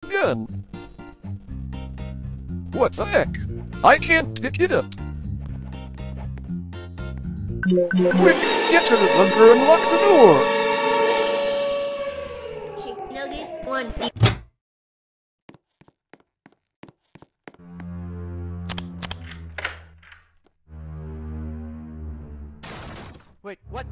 gun. What the heck? I can't pick it up. Quick, get to the bunker and lock the door. Chicken nuggets, one. Wait, what?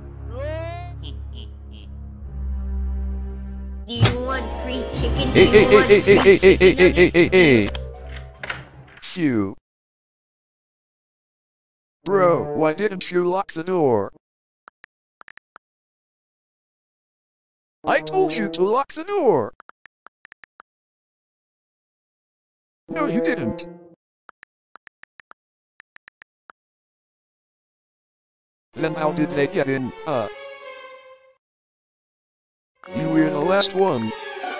Do you want free chicken? Hey, Do hey, you hey, want hey, free hey, hey, hey, hey, chicken hey, hey, hey, nuggets? hey. Phew. Bro, why didn't you lock the door? I told you to lock the door. No, you didn't. Then how did they get in? You were the last one.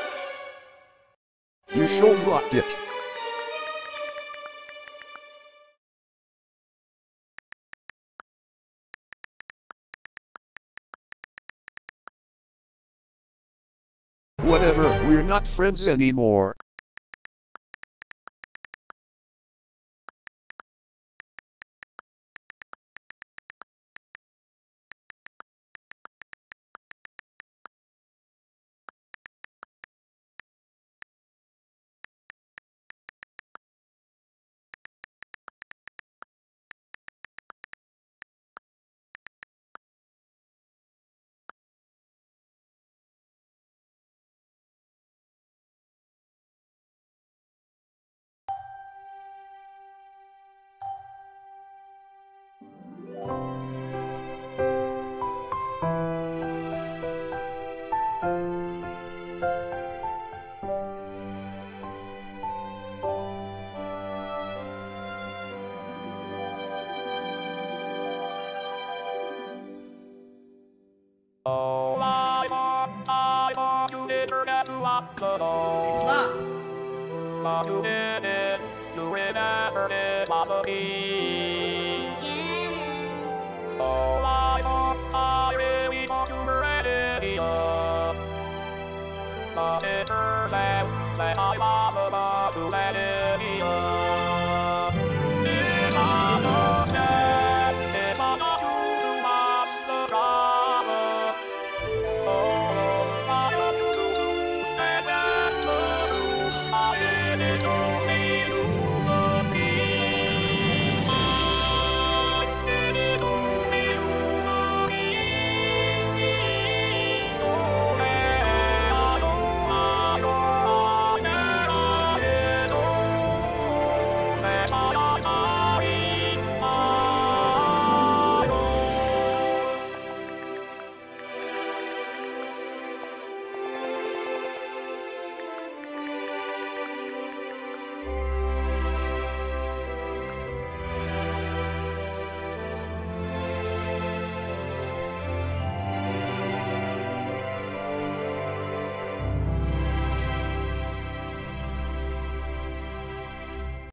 You should locked it. Whatever, we're not friends anymore. It's locked. Yeah.